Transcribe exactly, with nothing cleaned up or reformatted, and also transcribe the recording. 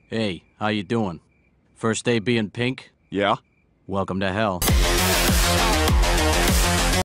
Hey, how you doing? First day being pink? Yeah? Welcome to hell.